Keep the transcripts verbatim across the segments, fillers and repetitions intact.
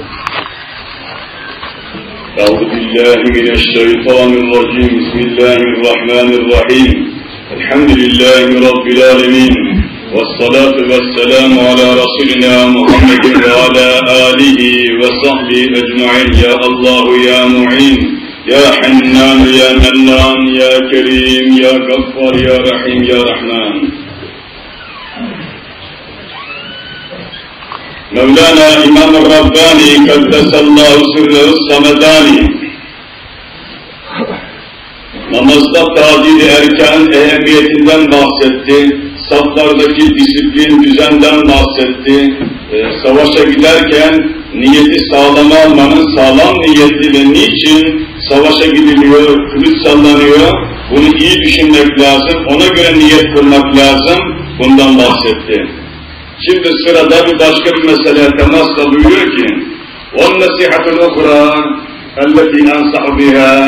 أعوذ بالله من الشيطان الرجيم بسم الله الرحمن الرحيم الحمد لله رب العالمين والصلاة والسلام على رسولنا محمد وعلى آله وصحبه أجمعين يا الله يا معين يا حنان يا منان يا كريم يا غفار يا رحيم يا رحمن Mevlana İmam Rabbani Kaddesallahu Sırrı Samedani namazda tadil-i erkan ehemmiyetinden bahsetti, saflardaki disiplin, düzenden bahsetti, ee, savaşa giderken niyeti sağlam almanın sağlam niyeti ve niçin savaşa gidiliyor, kılıç sallanıyor, bunu iyi düşünmek lazım, ona göre niyet kurmak lazım, bundan bahsetti. Şimdi sırada bir başka bir mesele temasla buyuruyor ki وَالنَّسِحَةُ الْاُخْرَى اَلَّتِي اَنْصَحُ بِهَا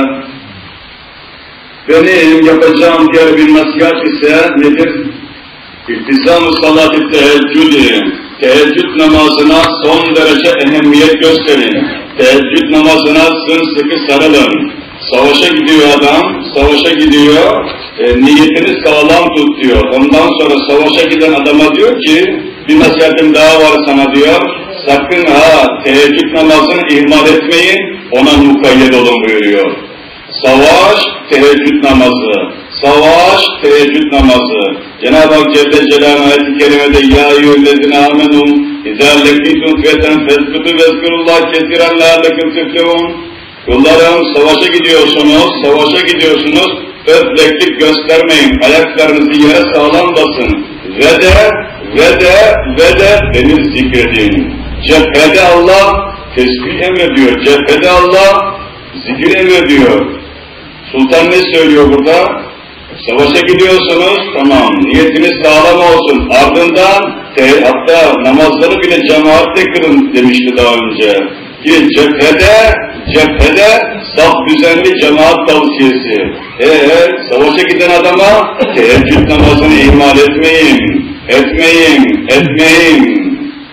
Benim yapacağım diğer bir nasihat ise nedir? İltizam-ı salat-ı teheccüd, teheccüd namazına son derece ehemmiyet gösterin. Teheccüd namazına sımsıkı sarılın. Savaşa gidiyor adam, savaşa gidiyor, e, niyetini sağlam tut diyor. Ondan sonra savaşa giden adama diyor ki, bir nasihatim daha var sana diyor, sakın ha teheccüd namazını ihmal etmeyin, ona mukayyet olun buyuruyor. Savaş, teheccüd namazı, savaş, teheccüd namazı. Cenab-ı Hak Celle Celaluhu ayet-i kerimede يَا اَيُّهَا آمَنُوا اِذَا لَقِيتُمْ فِيَةً فَاذْكُرُوا وَاذْكُرُوا اللّٰهَ كَثِيرًا لَعَلَّكُمْ تُفْلِحُونَ Kullarım savaşa gidiyorsunuz, savaşa gidiyorsunuz, öfleklik göstermeyin, ayaklarınızı yere sağlam basın. Ve de, ve de, ve de beni zikredin. Cephede Allah tesbih emrediyor, cephede Allah zikir emrediyor. Sultan ne söylüyor burada? Savaşa gidiyorsunuz, tamam, niyetiniz sağlam olsun. Ardından, te, hatta namazları bile cemaatle kılın demişti daha önce. Ki cephede, cephede saf düzenli cemaat tavsiyesi. Eğer savaşa giden adama teheccüd namazını ihmal etmeyin, etmeyin, etmeyin.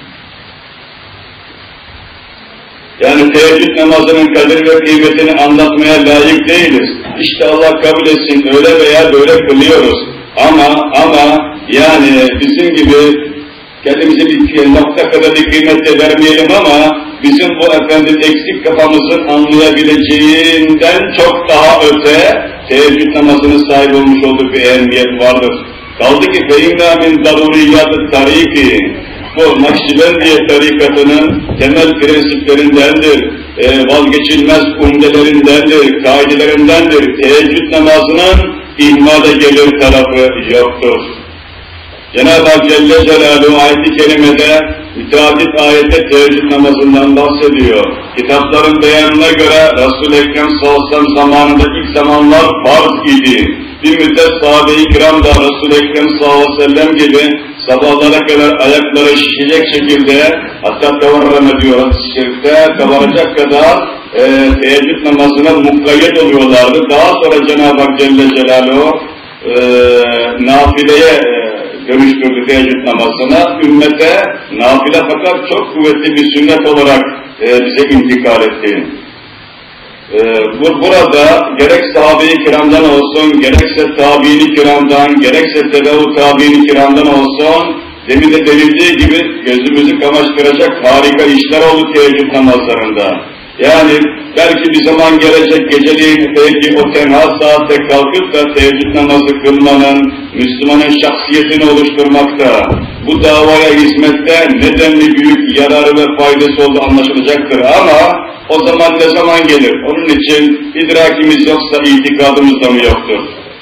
Yani teheccüd namazının kadir ve kıymetini anlatmaya layık değiliz. İşte Allah kabul etsin, öyle veya böyle kılıyoruz. Ama, ama yani bizim gibi kendimize bir nokta kadar bir kıymet de vermeyelim ama bizim bu efendim eksik kafamızın anlayabileceğinden çok daha öte teheccüd namazının sahip olmuş olduğu bir ehemmiyet vardır. Kaldı ki فَاِنَّا مِنْ ضَرُورِيَّةِ التَّرِيقِ Bu Nakşibendiye tarikatının temel prensiplerindendir, e, vazgeçilmez umdelerindendir, kaidelerindendir. Teheccüd namazının ihmale gelir tarafı yoktur. Cenab-ı Hak Celle Celaluhu ayet-i kerimede müteaddit ayette teheccüd namazından bahsediyor. Kitapların beyanına göre Resul-i Ekrem sallallahu aleyhi ve sellem zamanında ilk zamanlar farz idi. Bir müddet sahabe-i kiram da Resul-i Ekrem sallallahu aleyhi ve sellem gibi sabahlara kadar ayakları şişecek şekilde, hatta kavarrame diyor hadis-i şerifte, kavaracak kadar e, teheccüd namazına mukayyet oluyorlardı. Daha sonra Cenab-ı Hak Celle Celaluhu e, nafileye e, dönüştürdü teheccüd namazına. Ümmete nafile fakat çok kuvvetli bir sünnet olarak e, bize intikal etti. Ee, bu, burada gerek sahabe-i kiramdan olsun, gerekse tabi-i kiramdan, gerekse tebe-u tabi-i kiramdan olsun, demin de denildiği gibi gözümüzü kamaştıracak harika işler oldu teheccüd namazlarında. Yani belki bir zaman gelecek geceliğin belki o tenha saatte kalkıp da teheccüd namazı kılmanın, Müslümanın şahsiyetini oluşturmakta, bu davaya hizmette nedenli büyük yararı ve faydası olduğu anlaşılacaktır ama o zaman ne zaman gelir? Onun için idrakimiz yoksa itikadımız da mı yoktur?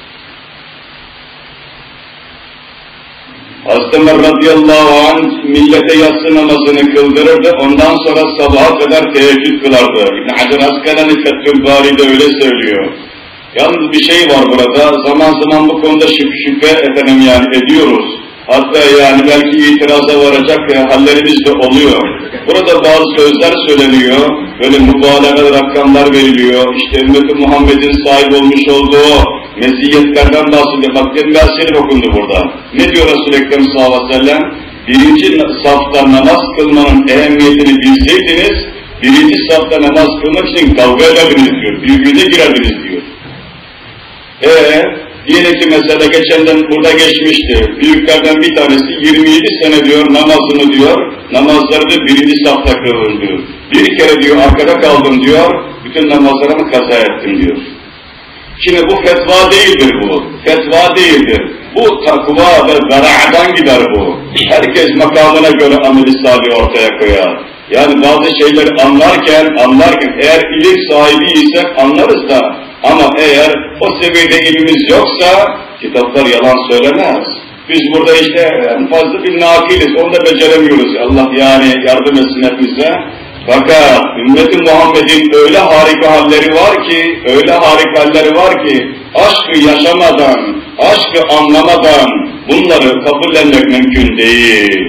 Hazreti Ömer radıyallahu anh millete yatsı namazını kıldırırdı, ondan sonra sabaha kadar teheccüd kılardı. İbn Hacer Askalani Fethül Bari'de öyle söylüyor. Yalnız bir şey var burada, zaman zaman bu konuda şüphe, şüphe efendim yani ediyoruz. Hatta yani belki itiraza varacak ya, hallerimiz de oluyor. Burada bazı sözler söyleniyor, böyle mübalağalı rakamlar veriliyor, işte ümmeti Muhammed'in sahip olmuş olduğu meziyetlerden bahsediyor. Bak demin bir asir okundu burada. Ne diyor Resul-i Ekrem sallallahu aleyhi ve sellem? Birinci safta namaz kılmanın ehemmiyetini bilseydiniz, Birinci safta namaz kılmak için kavga ederdiniz diyor, birbirine girerdiniz diyor. Eee, diyelim ki mesela geçenden burada geçmişti, büyüklerden bir tanesi yirmi yedi sene diyor namazını diyor, namazları da birinci safta kılın diyor. Bir kere diyor arkada kaldım diyor, bütün namazlarımı kaza ettim diyor. Şimdi bu fetva değildir bu, fetva değildir. Bu takva ve vera'dan gider bu. Herkes makamına göre amel-i salih ortaya koyar. Yani bazı şeyleri anlarken, anlarken eğer ilim sahibi isek anlarız da, ama eğer o seviyede ilmimiz yoksa kitaplar yalan söylemez. Biz burada işte en fazla bir nakiliz, onu da beceremiyoruz. Allah yani yardım etsin hepimize. Fakat ümmeti Muhammed'in öyle harika halleri var ki, öyle harika halleri var ki, aşkı yaşamadan, aşkı anlamadan bunları kabullenmek mümkün değil.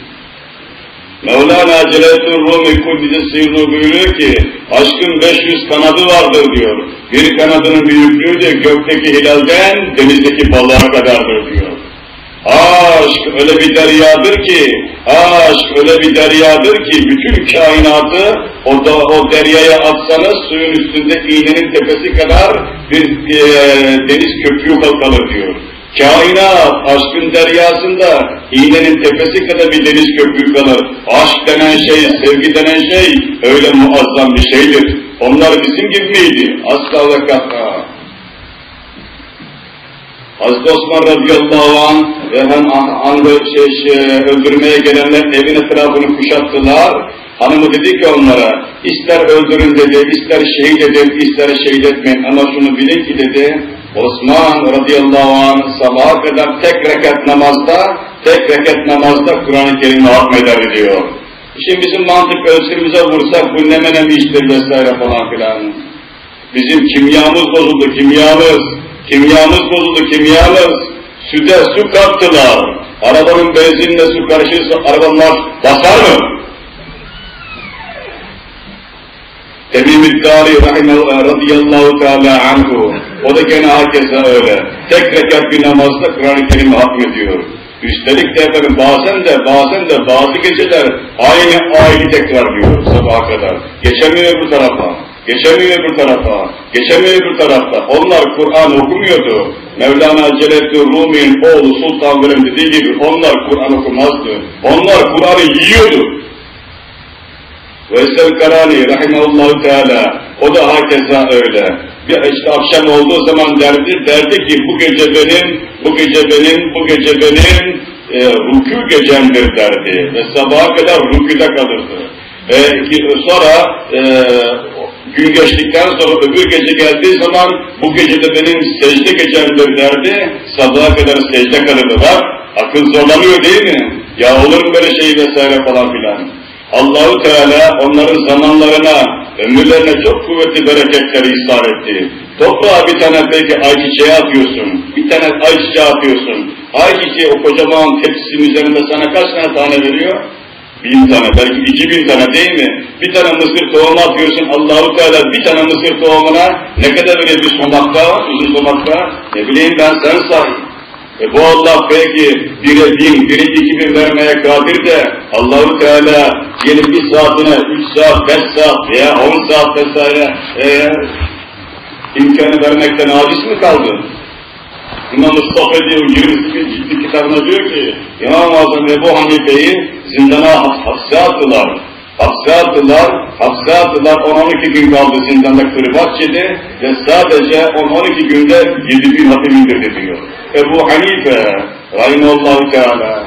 Mevlana Celaleddin Rumi Kuddise Sirruhu buyuruyor ki, aşkın beş yüz kanadı vardır diyor. Bir kanadının büyüklüğü de gökteki hilalden denizdeki balığa kadardır diyor. Aşk öyle bir deryadır ki, aşk öyle bir deryadır ki, bütün kainatı o, da, o deryaya atsanız suyun üstünde iğnenin tepesi kadar bir e, deniz köpüğü kalır diyor. Kainat aşkın deryasında iğnenin tepesi kadar bir deniz köpüğü kalır. Aşk denen şey, sevgi denen şey öyle muazzam bir şeydir. Onlar bizim gibi miydi? Asla ve kat'a. Hazreti Osman radıyallahu anh ve hem anı şey, şey, öldürmeye gelenler evin etrafını kuşattılar. Hanımı dedi ki onlara, ister öldürün dedi, ister şehit edin, ister şehit etmeyin ama şunu bilin ki dedi, Osman radıyallahu anh sabaha kadar tek rekat namazda, tek rekat namazda Kur'an-ı Kerim'i hatmeder diyor. Şimdi bizim mantık ölçümüze vursak bu ne menem iştir vesaire falan filan. Bizim kimyamız bozuldu, kimyamız. Kimyamız bozuldu, kimyamız. Süte su kattılar. Arabanın benzinle su karışırsa arabalar basar mı? Temim-i Dari radıyallahu teala anhu. O da gene herkese öyle. Tek rekat bir namazda Kur'an-ı Kerim'i hatmediyor. Üstelik de efendim bazen de bazen de bazı geceler aynı ayeti tekrarlıyor sabaha kadar. Geçemiyor bu tarafa. Geçemiyor bu tarafa, geçemiyor bu tarafta. Onlar Kur'an okumuyordu. Mevlana Celaleddin Rumi'nin oğlu Sultan Velem dediği gibi onlar Kur'an okumazdı. Onlar Kur'an'ı yiyordu. Veysel Karani rahimahullahu teala, o da hakeza öyle. Bir işte akşam olduğu zaman derdi, derdi ki bu gece benim, bu gece benim, bu gece benim e, rükû gecemdir derdi. Ve sabaha kadar rükûda kalırdı. E, sonra e, gün geçtikten sonra öbür gece geldiği zaman bu gece de benim secde gecemdir derdi, sabaha kadar secde kalırdı. Bak, akıl zorlanıyor değil mi? Ya olur mu böyle şey vesaire falan filan. Allah-u Teala onların zamanlarına, ömürlerine çok kuvvetli bereketleri ihsar etti. Toprağa bir tane belki ayçiçeği atıyorsun, bir tane ayçiçeği atıyorsun. Ayçiçeği o kocaman tepsinin üzerinde sana kaç tane tane veriyor? Bin tane, belki iki bin tane değil mi? Bir tane mısır tohumu atıyorsun, Allah-u Teala bir tane mısır tohumuna ne kadar veriyor bir somakta, uzun somakta? Ne bileyim ben, sen sahip. E bu Allah belki bire bin, bire iki bin vermeye kadir de Allah-u Teala gelip bir saatine, üç saat, beş saat veya on saat vesaire e, imkanı vermekten aciz mi kaldı? İmam Mustafa diyor, yirmi ciddi kitabına diyor ki, İmam-ı Azam Ebu Hanife'yi zindana hapse attılar. Hapse attılar, hapse attılar, on on iki gün kaldı zindanda kırbaçyedi ve sadece on on iki günde yedi bin hatim indirdi diyor. Ebu Hanife, rahimahullahu teala,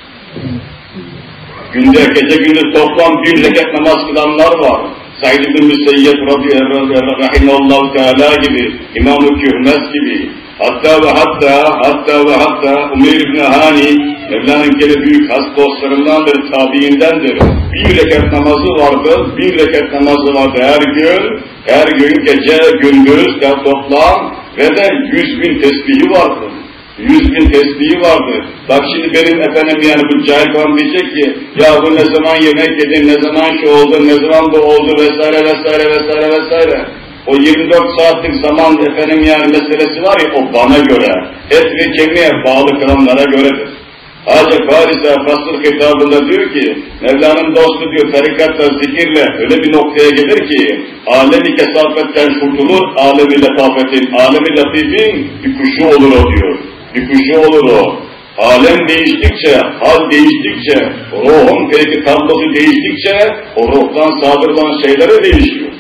günde, gece gündüz toplam bin rekat namaz kılanlar var. Said ibn Müseyyed rahimahullahu teala gibi, İmam-ı Kühmes gibi, hatta ve hatta, hatta ve hatta Umeyr ibn Hani, Mevla'nın gene büyük has dostlarındandır, tabiindendir. Bir rekat namazı vardı, bir rekat namazı vardı her gün, her gün gece, gündüz, toplam ve de yüz bin tesbihi vardı. Yüz bin tesbihi vardı. Bak şimdi benim efendim yani bu cahil falan diyecek ki, ya bu ne zaman yemek yedin, ne zaman şu oldu, ne zaman bu oldu vesaire vesaire vesaire vesaire. O yirmi dört saatlik zaman efendim yani meselesi var ya, o bana göre, et ve kemiğe bağlı kılanlara göredir. Hacı Paris'e fasıl hitabında diyor ki, Mevla'nın dostu diyor, tarikatla, zikirle öyle bir noktaya gelir ki, alemi kesafetten kurtulur, alemi letafetin, alemi latifin bir kuşu olur o diyor. Bir kuşu olur o. Alem değiştikçe, hal değiştikçe, ruhun peki tablosu değiştikçe, o ruhtan sadırlanan şeyleri değişiyor.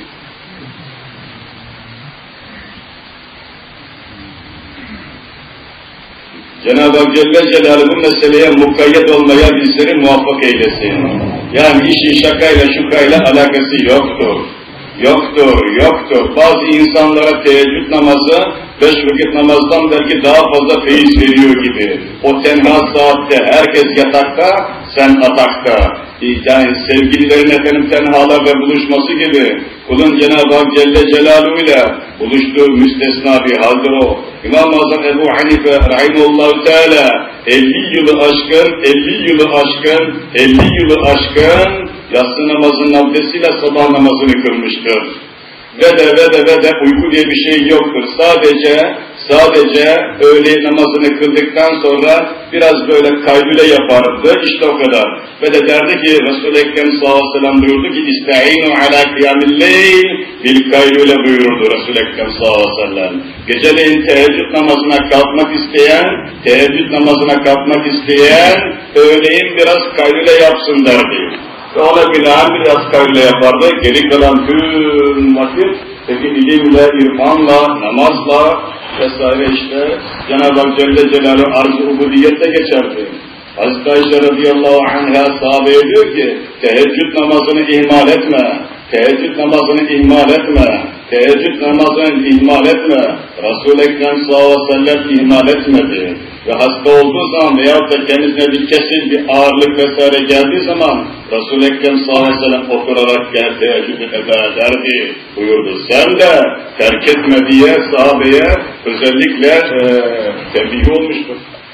Cenab-ı Hak Celle Celaluhu bu meseleye mukayyet olmaya bizleri muvaffak eylesin. Yani işin şakayla şukayla alakası yoktur. Yoktur, yoktur. Bazı insanlara teheccüd namazı, beş vakit namazdan belki daha fazla feyiz veriyor gibi. O tenha saatte herkes yatakta, sen atakta. Yani sevgililerin efendim tenhalarda buluşması gibi, kulun Cenab-ı Hak Celle Celaluhu ile buluştuğu müstesna bir haldir o. İmam-ı Azam Ebu Hanife Rahimullahu Teala elli yılı aşkın, elli yılı aşkın, elli yılı aşkın yatsı namazının abdestiyle sabah namazını kılmıştır. Ve de ve de ve de uyku diye bir şey yoktur. Sadece, sadece öğle namazını kıldıktan sonra biraz böyle kaylule yapardı, işte o kadar. Ve de derdi ki, Resul-i Ekrem sallallahu aleyhi ve sellem buyurdu ki, İsta'inu ala kıyamilleyl bil kaylule buyurdu Resul-i Ekrem sallallahu aleyhi ve sellem. Geceleyin teheccüd namazına kalkmak isteyen, teheccüd namazına kalkmak isteyen, öğleyin biraz kaylule yapsın derdi. Ve ona binaen biraz kaylule yapardı, geri kalan tüm vakit, peki ilimle, irfanla, namazla vesaire işte, Cenab-ı Hak Celle Celaluhu arz-ı ubudiyette geçerdi. Hazreti Ayşe radıyallahu anh'a sahabeye diyor ki, teheccüd namazını ihmal etme, teheccüd namazını ihmal etme, teheccüd namazını ihmal etme. Resul-i Ekrem sallallahu aleyhi ve sellem ihmal etmedi. Ve hasta olduğu zaman veyahut da kendisine bir kesin, bir ağırlık vesaire geldiği zaman Resul-i Ekrem sallallahu aleyhi ve sellem oturarak gel teheccüd eda ederdi buyurdu. Sen de terk etme diye sahabeye özellikle e, tembih olmuştur.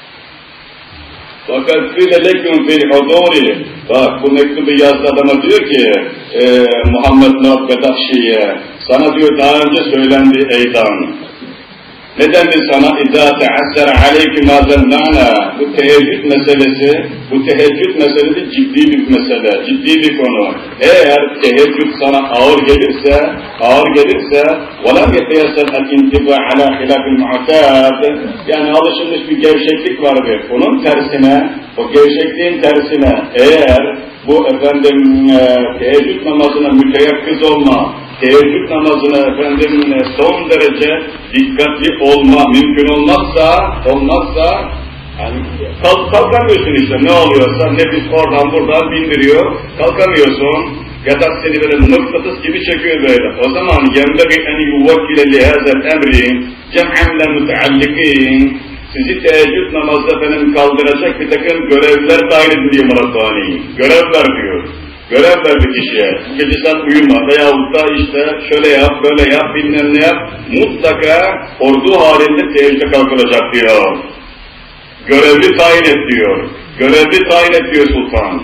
Fakat fîle lekûm fîl hudûri, bak bu mektubu yazdı adama diyor ki e, Muhammed Nab Bedakşi'ye, sana diyor daha önce söylendi eydan. Neden de sana اِذَا تَعَسَّرَ عَلَيْكِ مَا زَنَّعْنَا Bu teheccüd meselesi, bu teheccüd meselesi ciddi bir mesele, ciddi bir konu. Eğer teheccüd sana ağır gelirse, ağır gelirse وَلَمْ يَتَيَسَّرْ الْاِنْتِبَى عَلَى خِلَافِ الْمُعْتَادِ Yani alışılmış bir gevşeklik vardır. Onun tersine, o gevşekliğin tersine eğer bu efendim e, teheccüd namazına müteyakkız olma, teheccüd namazına efendim son derece dikkatli olma mümkün olmazsa, olmazsa yani kalk, kalkamıyorsun işte ne oluyorsa, nefis oradan buradan bindiriyor, kalkamıyorsun, yatak seni böyle mıknatıs gibi çekiyor böyle. O zaman يَنْبَغِي اَنْ يُوَكِّلَ لِهَذَا الْاَمْرِ جَمْعًا لَمُتَعَلِّقِينَ Sizi teheccüd namazda efendim kaldıracak bir takım görevler dahil edin diyor Murat-ı Görevler diyor. Görev verdi kişiye, gece sen uyuma veyahut da işte şöyle yap, böyle yap, bilmem ne yap, mutlaka ordu halinde teheccüde kalkılacak diyor. Görevli tayin et diyor. Görevli tayin et diyor sultan.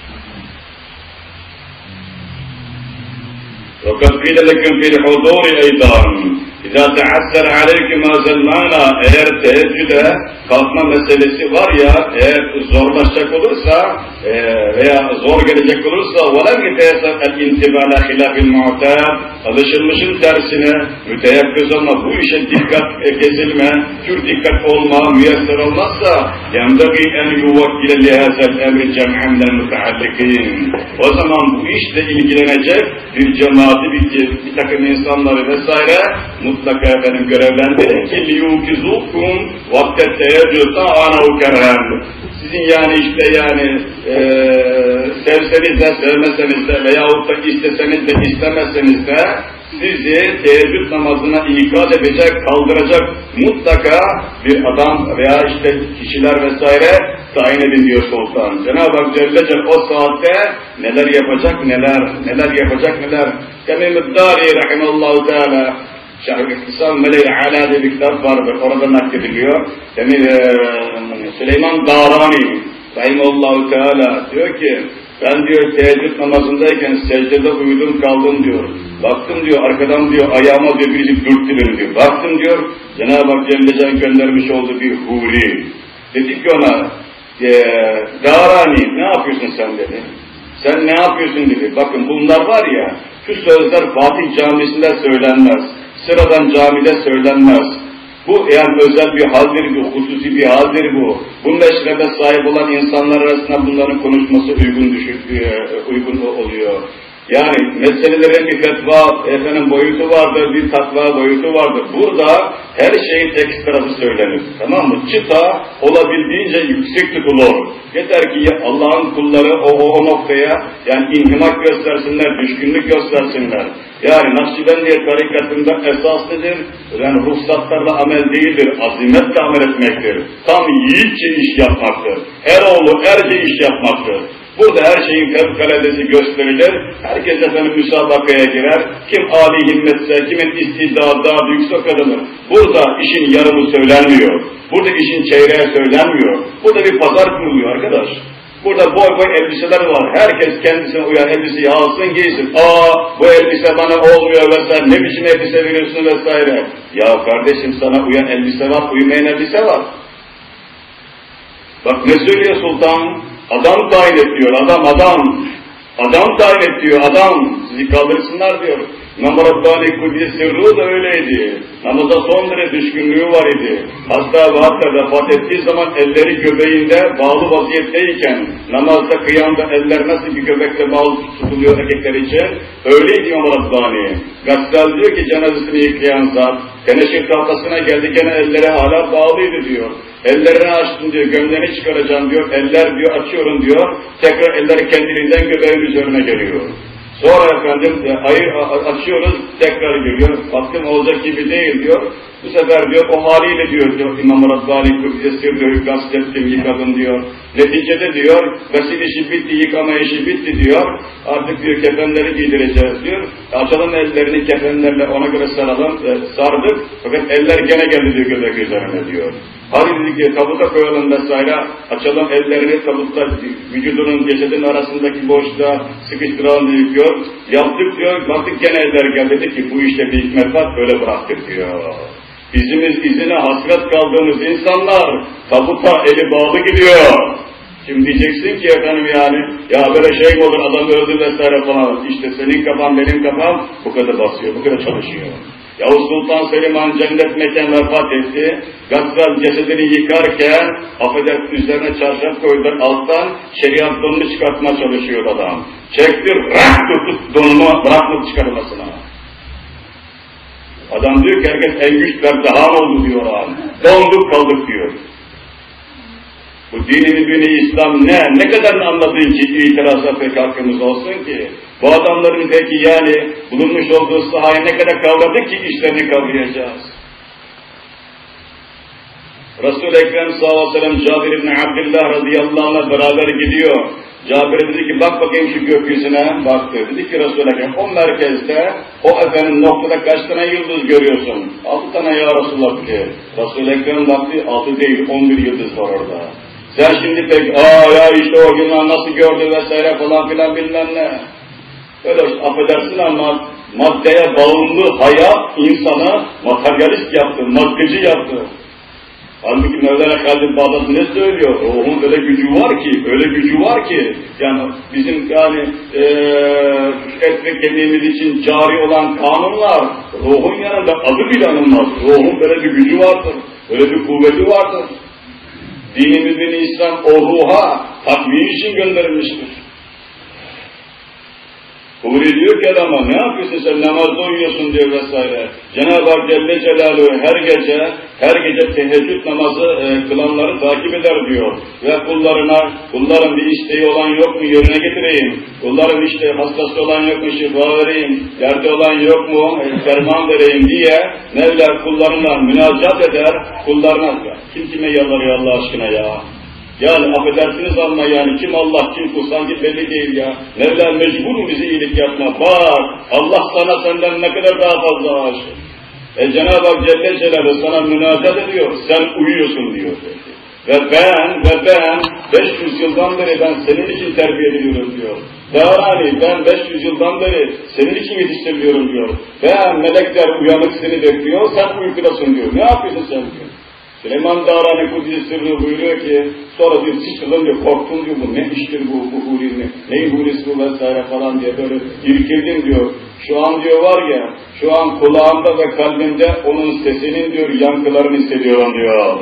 وَقَدْ قِيلَ لَكُمْ فِي الْحُضُورِ اَيْضًا اِذَا تَعَسَّرَ عَلَيْكِ مَا زَلْمَانَا Eğer teheccüde kalkma meselesi var ya, eğer zorlaşacak olursa e, veya zor gelecek olursa وَلَمْ يَتَيَسَرْ الْاِنْتِبَى عَلَى خِلَافِ الْمُعْتَادِ Alışılmışın tersine müteyakkız olma, bu işe dikkat kesilme, tür dikkat olma, müyesser olmazsa يَنْبَغِي اَنْ يُوَكِّلَ لِهَذَا الْاَمْرِ جَمْعًا لَلْمُتَعَلِّقِينَ O zaman bu işle ilgilenecek bir cemaati, bir, bir takım insanları vesaire mutlaka efendim görevlendirin ki liyukizukum vaktet teheccüd ta'anahu kerhem. Sizin yani işte yani e, sevseniz de sevmeseniz de veyahut da isteseniz de istemezseniz de sizi teheccüd namazına ikaz edecek, kaldıracak mutlaka bir adam veya işte kişiler vesaire tayin edin diyor sultan. Cenab-ı Hak Celle Celle o saatte neler yapacak neler, neler yapacak neler. Temim-i-Dari rahimallahu teala Şerh-i İhtisam Mele-i Ala diye bir kitap vardır, orada naklediliyor. Demin e, Süleyman Darani rahimallahu teala diyor ki ben diyor teheccüd namazındayken secdede uyudum kaldım diyor. Baktım diyor arkadan diyor ayağıma diyor birisi dürttü beni diyor. Baktım diyor Cenab-ı Hak Celle Celle göndermiş olduğu bir huri. Dedik ki ona Ee, Darani, ne yapıyorsun sen dedi. Sen ne yapıyorsun dedi. Bakın bunlar var ya, şu sözler Fatih Camisi'nde söylenmez. Sıradan camide söylenmez. Bu yani özel bir haldir, bir hususi bir haldir bu. Bu meşrebe sahip olan insanlar arasında bunların konuşması uygun düşün, uygun oluyor. Yani meselelerin bir fetva, efendim boyutu vardır, bir takva boyutu vardır. Burada her şeyin ekstrası söylenir. Tamam mı? Çıta olabildiğince yüksek tutulur. Yeter ki Allah'ın kulları o, o, o noktaya yani inhimak göstersinler, düşkünlük göstersinler. Yani Nakşibendiye tarikatında esas nedir? Yani ruhsatlarla amel değildir, azimetle amel etmektir. Tam yiğitçe iş yapmaktır. Eroğlu erce iş yapmaktır. Burada her şeyin fevkaladesi gösterilir. Herkes efendim müsabakaya girer. Kim âli himmetse, kimin istidadı daha büyükse kazanır. Burada işin yarımı söylenmiyor. Burada işin çeyreği söylenmiyor. Burada bir pazar kuruluyor arkadaş. Burada boy boy elbiseler var. Herkes kendisine uyan elbiseyi alsın giysin. Aa bu elbise bana olmuyor vesaire. Ne biçim elbise veriyorsun vesaire. Ya kardeşim sana uyan elbise var, uymayan elbise var. Bak ne söylüyor sultan? Adam tayin et diyor, adam adam. Adam tayin et diyor, adam. Sizi kaldırsınlar diyor. İmam Rabbani Kudüs Sırrı da öyleydi. Namaza son derece düşkünlüğü var idi. Hatta ve hatta vefat ettiği zaman elleri göbeğinde bağlı vaziyetteyken, namazda kıyamda eller nasıl bir göbekle bağlı tutuluyor erkekler için, öyleydi İmam Rabbani. Gassal diyor ki cenazesini yıkayan zat, teneşir tahtasına geldi gene elleri hala bağlıydı diyor. Ellerini açtım diyor, gömleğini çıkaracağım diyor, eller diyor açıyorum diyor, tekrar eller kendiliğinden göbeğin üzerine geliyor. Sonra efendim e, ayır, açıyoruz, tekrar geliyor, baktım olacak gibi değil diyor, bu sefer diyor o haliyle diyor, diyor İmam Rabbani Kudüs'ü diyor, gaslettim, yıkadım diyor. Neticede diyor, gasil işi bitti, yıkama işi bitti diyor, artık diyor kefenleri giydireceğiz diyor, açalım ellerini kefenlerle ona göre saralım, e, sardık, fakat eller gene geldi diyor göbek üzerine diyor. Hadi dedik ki tabuta koyalım vesaire, açalım ellerini tabutta vücudunun cesedin arasındaki boşluğa sıkıştıralım diyor, yaptık diyor, baktık gene eller geldi dedi ki bu işte bir hikmet var, böyle bıraktık diyor. Bizimiz izine hasret kaldığımız insanlar tabuta eli bağlı gidiyor. Şimdi diyeceksin ki efendim yani ya böyle şey mi olur adam öldü vesaire falan, işte senin kafan benim kafam bu kadar basıyor, bu kadar çalışıyor. Yavuz Sultan Selimhan cennet mekan vefat etti. Gassal cesedini yıkarken affedersin üzerine çarşaf koydular alttan şeriat donunu çıkartmaya çalışıyor adam. Çekti, rak tutup donunu bırakmak çıkarmasına. Adam diyor ki herkes en güç berdahan oldu diyor abi. Donduk kaldık diyor. Bu dini mübini İslam ne? Ne kadar anladın ki itiraza pek hakkımız olsun ki? Bu adamların peki yani bulunmuş olduğu sahayı ne kadar kavradık ki işlerini kavrayacağız? Resul-i Ekrem sallallahu aleyhi ve sellem Cabir ibn Abdullah radıyallahu anh'la beraber gidiyor. Cabir dedi ki bak bakayım şu gökyüzüne, baktı. Dedi ki Resul-i Ekrem o merkezde, o efendim noktada kaç tane yıldız görüyorsun? Altı tane ya Resulullah dedi. Resul-i Ekrem baktı, altı değil, on bir yıldız var orada. Sen şimdi pek, aa ya işte o günler nasıl gördü vesaire falan filan bilmem ne. Öyle affedersin ama maddeye bağımlı hayat insanı materyalist yaptı, maddeci yaptı. Halbuki Mevlana Halid Bağdadi ne söylüyor? Ruhun öyle gücü var ki, öyle gücü var ki, yani bizim yani ee, et ve kemiğimiz için cari olan kanunlar, ruhun yanında adı bile anılmaz. Ruhun böyle bir gücü vardır, öyle bir kuvveti vardır. Dinimizin İslam o ruha takviye için gönderilmiştir. Huri diyor ki adama ne yapıyorsun sen namazda uyuyorsun diyor vesaire. Cenab-ı Hak Celle Celaluhu her gece her gece teheccüd namazı e, kılanları takip eder diyor. Ve kullarına kulların bir isteği olan yok mu yerine getireyim. Kulların işte hastası olan yok mu şifa vereyim. Derdi olan yok mu e, ferman vereyim diye Mevla kullarına münacat eder. Kullarına kim kime yalvarıyor Allah aşkına ya. Yani affedersiniz ama yani kim Allah kim kul sanki belli değil ya. Mevla mecbur mu bize iyilik yapma? Bak Allah sana senden ne kadar daha fazla aşık. E Cenab-ı Hak Celle Celaluhu sana münacat ediyor. Sen uyuyorsun diyor. Ve ben ve ben beş yüz yıldan beri ben senin için terbiye ediyorum diyor. Yani ben beş yüz yıldan beri senin için yetiştiriliyorum diyor. Ve melekler uyanık seni bekliyor. Sen uykudasın diyor. Ne yapıyorsun sen diyor. Süleyman Darani Kudüs Sırrı buyuruyor ki, sonra bir sıçradım diyor, korktum diyor, bu ne iştir bu, bu huri mi, neyin hurisi bu vesaire falan diye böyle irkildim diyor. Şu an diyor var ya, şu an kulağımda ve kalbimde onun sesinin diyor, yankılarını hissediyorum diyor.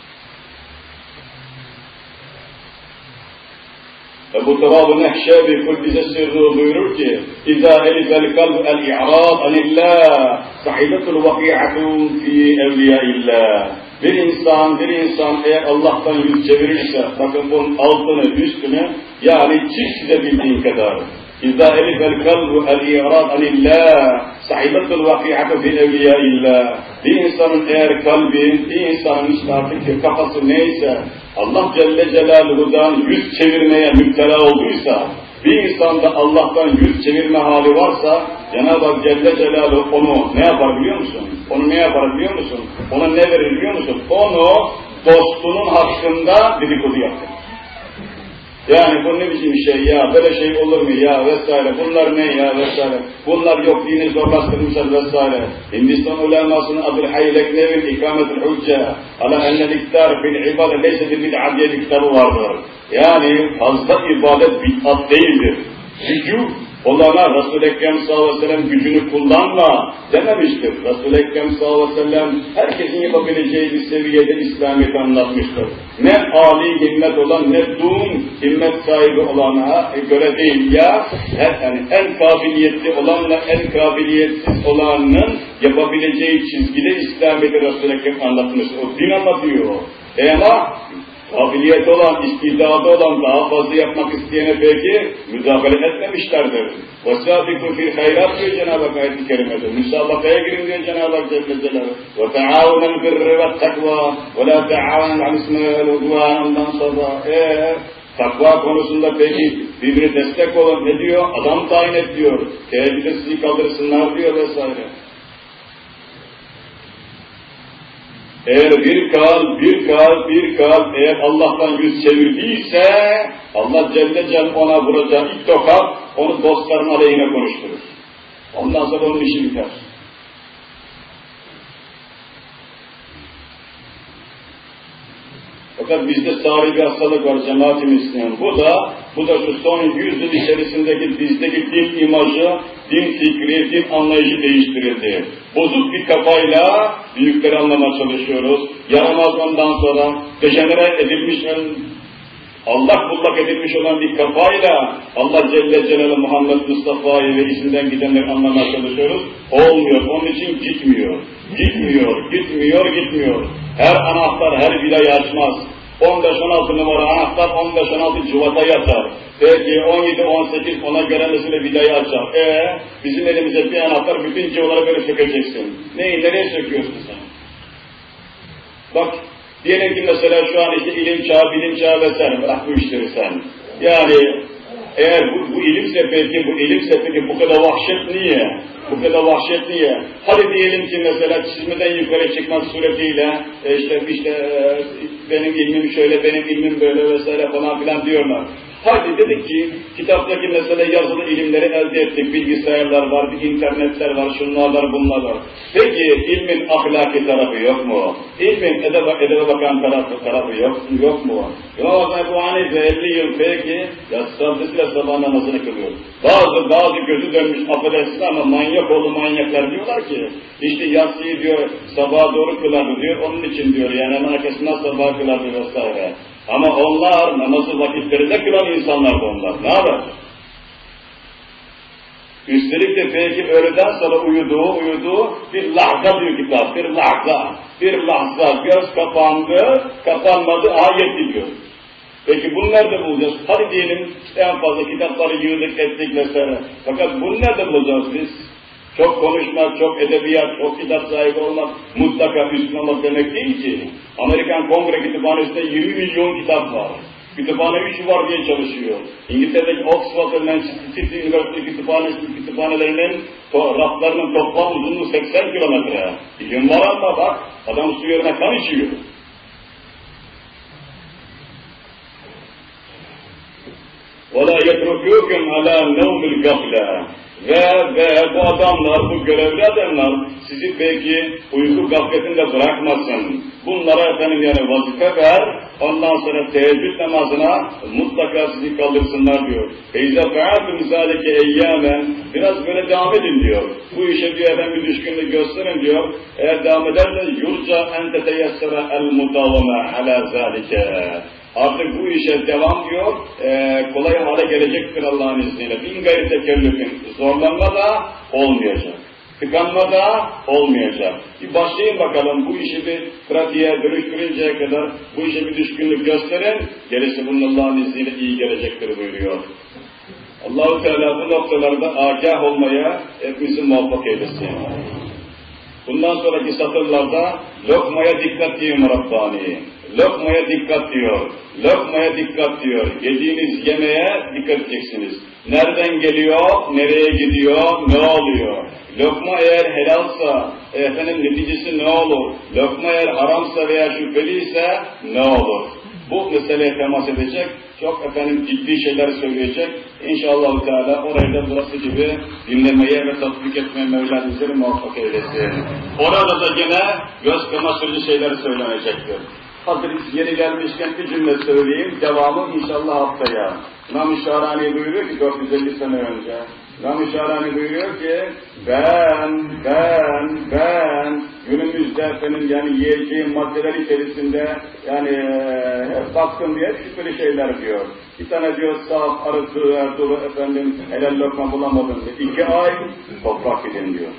Ebu Turab-ı Nehşebi Kudüs Sırrı buyurur ki, İzâ elizel kalb el-i'râd anillâh, sahibetul vaki'atun fî evliyâillâh. Bir insan, bir insan eğer Allah'tan yüz çevirirse, bakın bunun altını, üstünü, yani çiz çizebildiğin kadar. İzâ elifel kalbu el-i'râd anillâh, sahibetul vaki'atun fî evliyâillâh. Bir insanın eğer kalbi, bir insanın işte artık kafası neyse, Allah Celle Celaluhu'dan yüz çevirmeye müptela olduysa, bir insanda Allah'tan yüz çevirme hali varsa, Cenab-ı Hak Celle Celaluhu onu ne yapar biliyor musun? Onu ne yapar biliyor musun? Ona ne verir biliyor musun? Onu dostunun hakkında dedikodu yapar. Yani bu ne biçim şey ya, böyle şey olur mu ya vesaire, bunlar ne ya vesaire, bunlar yok dini zorlaştırmışlar vesaire. Hindistan ulemasının Abdülhayy Leknevi'nin İkametül Hücce ala ennel iktar fil ibadet leyse bil bid'a diye bir kitabı vardır. Yani fazla ibadet bid'at değildir. Gücü olana Resul-i Ekrem sallallahu aleyhi ve sellem gücünü kullanma dememiştir. Resul-i Ekrem sallallahu aleyhi ve sellem herkesin yapabileceği bir seviyede İslamiyet'i anlatmıştır. Ne âli himmet olan ne dûn himmet sahibi olana göre değil ya, her, yani en kabiliyetli olanla en kabiliyetsiz olanın yapabileceği çizgide İslamiyet'i Resul-i Ekrem anlatmıştır. O din anlatıyor. E ama kabiliyet olan, istidadı olan, daha fazla yapmak isteyene belki müdahale etmemişlerdir. وَسَابِقُوا فِي الْخَيْرَاتِ diyor Cenab-ı Hak ayet-i kerimede. Müsabakaya girin diyor Cenab-ı Hak Celle Celaluhu. وَتَعَاوُنَ الْبِرِّ وَالتَّقْوَى وَلَا تَعَاوُنَ عَلَى الْإِثْمِ وَالْعُدْوَانِ ondan sonra eee takva konusunda peki birbirine destek olan ne diyor? Adam tayin et diyor. Teheccüde sizi kaldırsınlar diyor vesaire. Eğer bir kalp, bir kalp, bir kalp eğer Allah'tan yüz çevirdiyse Allah Celle Celle ona vuracağı ilk tokat onu dostların aleyhine konuşturur. Ondan sonra onun işi biter. Fakat bizde sari bir hastalık var cemaat-i Müslüman. Bu da, bu da şu son yüz yıl içerisindeki bizdeki din imajı, din fikri, din anlayışı değiştirildi. Bozuk bir kafayla büyükleri anlamaya çalışıyoruz. Yaramaz ondan sonra dejenere edilmiş, Allah bullak edilmiş olan bir kafayla Allah Celle Celaluhu Muhammed Mustafa'yı ve izinden gidenleri anlamaya çalışıyoruz. Olmuyor, onun için gitmiyor. Gitmiyor, gitmiyor, gitmiyor. Her anahtar her vidayı açmaz. on beş on altı numara anahtar on beş on altı cıvatayı açar. Belki on yedi on sekiz ona göre mesela vidayı açar. Eee bizim elimize bir anahtar bütün cıvaları böyle sökeceksin. Neyi, nereye söküyorsun sen? Bak, diyelim ki mesela şu an işte ilim çağı, bilim çağı vesaire, bırak bu işleri sen. Yani eğer bu, bu ilimse peki, bu ilimse peki bu kadar vahşet niye? Bu kadar vahşet niye? Hadi diyelim ki mesela çizmeden yukarı çıkmak suretiyle e işte işte e, benim ilmim şöyle, benim ilmim böyle vesaire falan filan diyorlar. Hadi dedik ki kitaptaki mesela yazılı ilimleri elde ettik, bilgisayarlar var, internetler var, şunlar var, bunlar var. Peki ilmin ahlaki tarafı yok mu? İlmin edebe, edebe bakan tarafı, tarafı yok, yok mu? İmam Ebu Hanife elli yıl peki yatsabdesiyle sabah namazını kılıyor. Bazı bazı gözü dönmüş affedersin ama manyak oğlu manyaklar diyorlar ki işte yatsıyı diyor sabaha doğru kılardı diyor, onun için diyor yani hemen arkasından sabah kılardı vesaire. Ama onlar namazı vakitlerinde kılan insanlardı onlar. Ne haber? Üstelik de belki öğleden sonra uyuduğu, uyuduğu bir lahza diyor kitap, bir lahza, bir lahza, göz kapandı, kapanmadı, ayet diyor. Peki bunu nerede bulacağız? Hadi diyelim en fazla kitapları yığdık, ettik vesaire. Fakat bunu nerede bulacağız biz? Çok konuşmak, çok edebiyat, çok kitap sahibi olmak, mutlaka üstün olmak demek değil ki. Amerikan Kongre Kütüphanesi'nde yirmi milyon kitap var. Kütüphane üçü var diye çalışıyor. İngiltere'deki Oxford ve Manchester City Üniversitesi kütüphanesi, kütüphanelerinin to, raflarının toplam uzunluğu seksen kilometre. İlim var ama bak, adam su yerine kan içiyor. وَلَا يَتْرُكُوكُمْ عَلَى نَوْمِ الْغَفْلَةِ Ve, ve bu adamlar, bu görevli adamlar sizi belki uyku gafletinde bırakmasın. bunlara efendim yani vazife ver, ondan sonra teheccüd namazına mutlaka sizi kaldırsınlar diyor. Feyze fe'atum zâlike eyyâmen, biraz böyle devam edin diyor. Bu işe diyor efendim bir düşkünlük gösterin diyor. Eğer devam ederse yurca en teteyessere el mudavame alâ zâlike. Artık bu işe devam diyor, e, kolay hale gelecektir Allah'ın izniyle. Bin gayri tekellüfün, zorlanma da olmayacak. Tıkanma da olmayacak. Bir başlayın bakalım bu işi bir pratiğe dönüştürünceye kadar bu işe bir düşkünlük gösterin, gerisi bunun Allah'ın izniyle iyi gelecektir buyuruyor. Allah-u Teala bu noktalarda agah olmaya hepimizi muvaffak eylesin. Bundan sonraki satırlarda lokmaya dikkat diyeyim Rabbani. Lokmaya dikkat diyor. Lokmaya dikkat diyor. Yediğiniz yemeğe dikkat edeceksiniz. Nereden geliyor, nereye gidiyor, ne oluyor? Lokma eğer helalsa, efendim neticesi ne olur? Lokma eğer haramsa veya şüpheliyse ne olur? Bu meseleye temas edecek, çok efendim ciddi şeyler söyleyecek. İnşallah Teala orayı da burası gibi dinlemeye ve tatbik etmeye Mevla bizleri muvaffak eylesin. Orada da gene göz kamaştırıcı şeyler söylenecektir. Hazır yeni gelmişken bir cümle söyleyeyim, devamı inşallah haftaya. İmam-ı Şahrani buyuruyor ki dört yüz elli sene önce, İmam-ı Şahrani buyuruyor ki, ben, ben, ben, günümüzde efendim yani yiyeceğim maddeler içerisinde yani e, baktım diye şüpheli şeyler diyor. Bir tane diyor saf, arısı, ertuğru efendim helal lokma bulamadım diyor. İki ay toprak gidin diyor.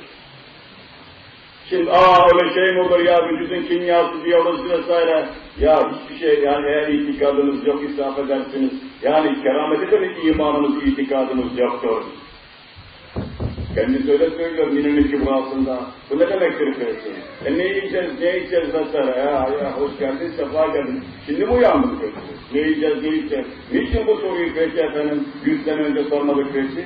Şimdi aa öyle şey mi olur ya, vücudun kimyası, biyoloji vesaire. Ya hiçbir şey yani eğer itikadınız yok ise affedersiniz. Yani keramete de bir imanınız, itikadınız yoktur. Kendisi öyle söylüyor Minül Kübrası'nda. Bu ne demektir peki? E ne yiyeceğiz, ne yiyeceğiz vesaire. Ya ya hoş geldin, sefa geldin. Şimdi mi uyandık peki? Ne yiyeceğiz, ne yiyeceğiz? Niçin bu soruyu peki efendim yüz sene önce sormadık peki?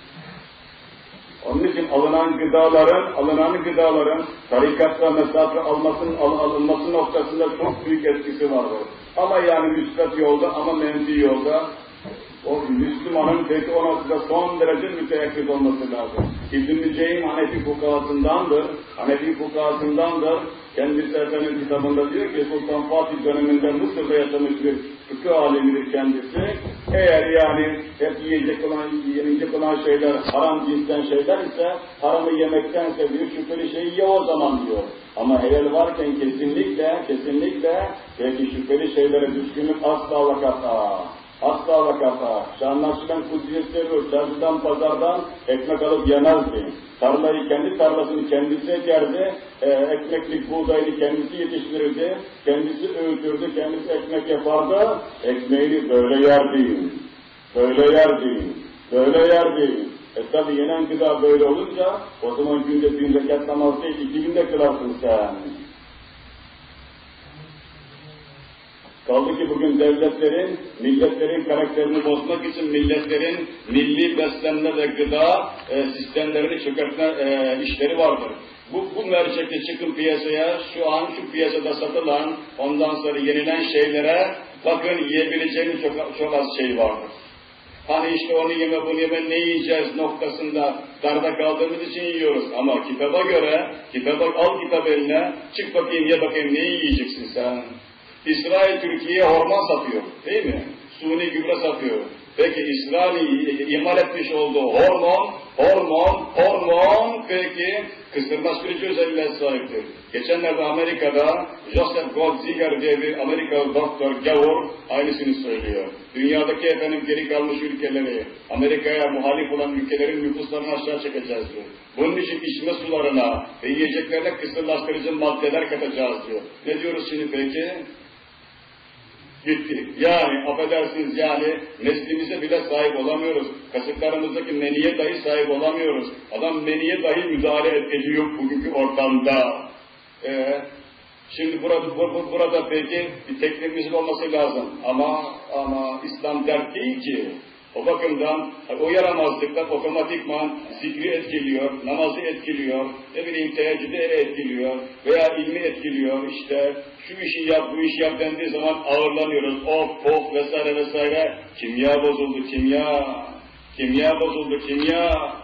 Onun için alınan gıdaların, alınan gıdaların tarikatla mesafe almasının, al, alınması noktasında çok büyük etkisi vardır. Ama yani müsbet yolda ama menfi yolda o Müslümanın peki o noktada son derece müteyakkız olması lazım. İbn-i Ceym Hanefi fukahasındandır, Hanefi fukahasındandır. Kendisi efendim kitabında diyor ki Sultan Fatih döneminde Mısır'da yaşamış bir fıkıh alimidir kendisi. Eğer yani hep yiyecek olan, yenilecek olan şeyler haram cinsten şeyler ise haramı yemektense diyor şüpheli şeyi ye o zaman diyor. Ama helal varken kesinlikle, kesinlikle belki şüpheli şeylere düşkünlük asla ve kata. Asla ve kata. Şanlaşılan kudüsleri o çarşıdan pazardan ekmek alıp yemezdi. Tarlayı kendi tarlasını kendisi ekerdi, e, ekmeklik buğdayını kendisi yetiştirirdi, kendisi öğütürdü, kendisi ekmek yapardı, ekmeğini böyle yerdi, böyle yerdi, böyle yerdi. E tabi yenen gıda böyle olunca, o zaman günde bin rekat namaz değil, iki binde kılarsın sen. Kaldı ki bugün devletlerin, milletlerin karakterini bozmak için milletlerin milli beslenme ve gıda e, sistemlerini çökertme e, işleri vardır. Bu, bu mercekte çıkın piyasaya, şu an şu piyasada satılan, ondan sonra yenilen şeylere bakın yiyebileceğiniz çok, çok az şey vardır. Hani işte onu yeme bunu yeme ne yiyeceğiz noktasında darda kaldığımız için yiyoruz. Ama kitaba göre, kitaba al kitap eline, çık bakayım ye bakayım neyi yiyeceksin sen? İsrail Türkiye'ye hormon satıyor, değil mi? Suni gübre satıyor. Peki İsrail'in imal etmiş olduğu hormon, hormon, hormon peki kısırlaştırıcı özelliğe sahiptir. Geçenlerde Amerika'da Joseph Goldziger diye bir Amerikalı doktor, gavur aynısını söylüyor. Dünyadaki efendim geri kalmış ülkeleri, Amerika'ya muhalif olan ülkelerin nüfuslarını aşağı çekeceğiz diyor. Bunun için içme sularına ve yiyeceklerine kısırlaştırıcı maddeler katacağız diyor. Ne diyoruz şimdi peki? Gitti. Yani affedersiniz yani neslimize bile sahip olamıyoruz. Kasıklarımızdaki meniye dahi sahip olamıyoruz. Adam meniye dahi müdahale ediyor bugünkü ortamda. Ee, şimdi burada, bu, burada peki bir tekniğimizin olması lazım. Ama ama İslam dert değil ki. O bakımdan o yaramazlıklar otomatikman zikri etkiliyor, namazı etkiliyor, ne bileyim teheccüdü etkiliyor veya ilmi etkiliyor işte şu işi yap, bu işi yap dendiği zaman ağırlanıyoruz, of, of vesaire vesaire. Kimya bozuldu, kimya, kimya bozuldu, kimya.